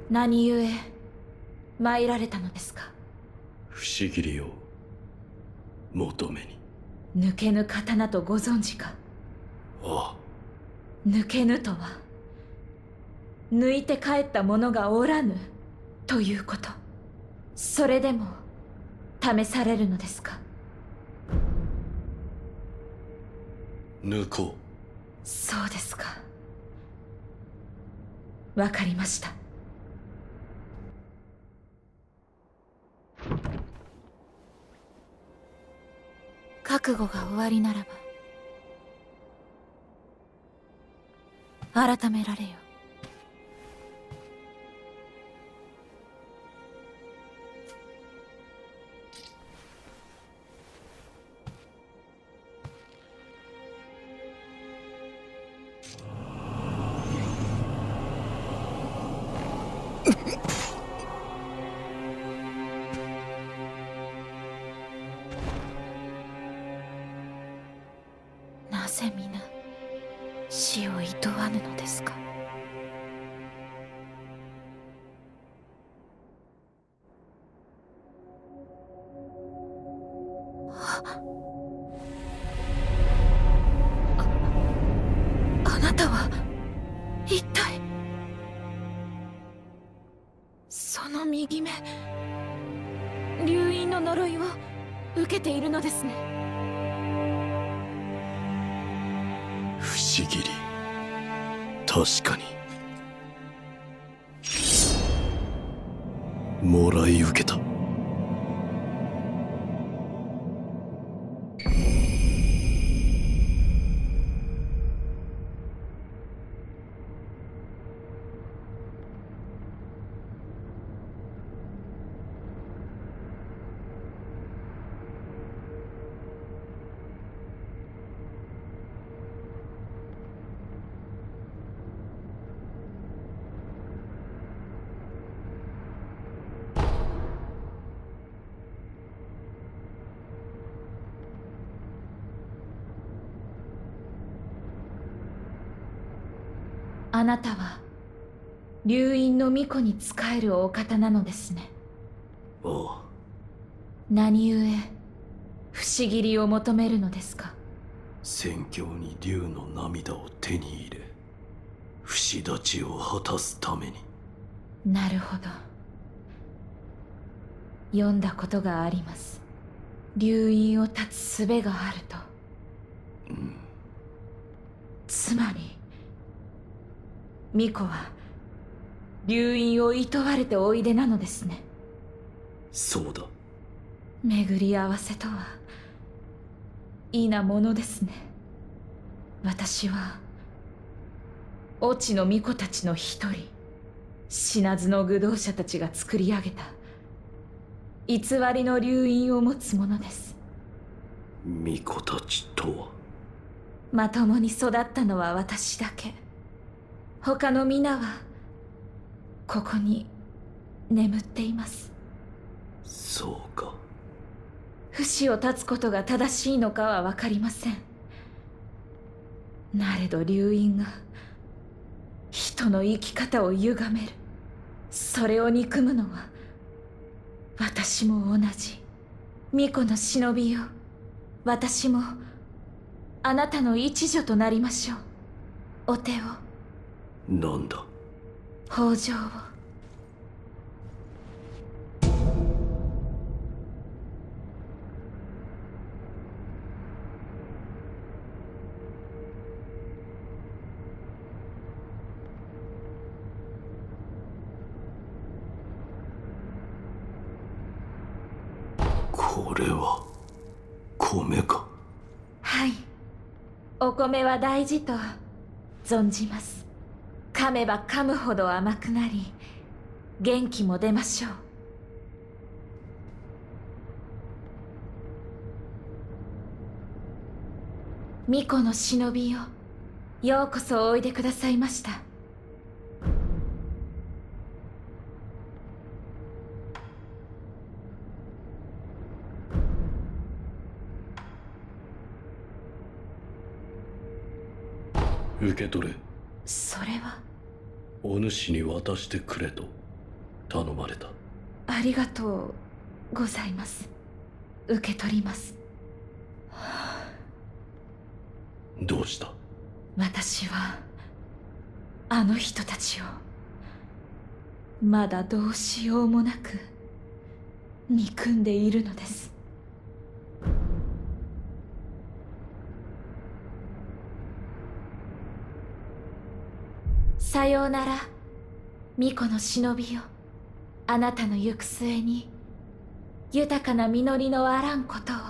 何故参られたのですか？ 不思議りを求めに。 抜けぬ刀とご存知か？ ああ。 抜けぬとは抜いて帰った者がおらぬということ。それでも試されるのですか？ 抜こう。そうですか。わかりました。覚悟が終わりならば改められよ。なぜ皆死を厭わぬのですか？あなたは一体。その右目、流因の呪いを受けているのですね。 不思議り。確かにもらい受けた。 あなたは流因の巫女に仕えるお方なのですね。 ああ。 何故不思議りを求めるのですか？ 宣教に竜の涙を手に入れ、不死立ちを果たすために。 なるほど。読んだことがあります。流因を断つ術があると。 うん。 つまり巫女は流因を厭われておいでなのですね。 そうだ。 巡り合わせとはいいなものですね。私は越智の巫女たちの一人、死なずの愚道者たちが作り上げた偽りの流因を持つ者です。 巫女たちとは。 まともに育ったのは私だけ。他の皆はここに眠っています。 そうか。 不死を断つことが正しいのかは分かりません。なれど流因が人の生き方を歪める。それを憎むのは私も同じ。巫女の忍びよ、私もあなたの一助となりましょう。お手を。 なんだ。 北条を。 これは米か？ はい、お米は大事と存じます。噛めば噛むほど甘くなり元気も出ましょう。巫女の忍びよ、ようこそおいでくださいました。 受け取れ。 それは。 お主に渡してくれと。 頼まれた。 ありがとうございます。受け取ります。 どうした？ 私はあの人たちをまだどうしようもなく憎んでいるのです。さようなら、巫女の忍びよ。あなたの行く末に豊かな実りのあらんことを。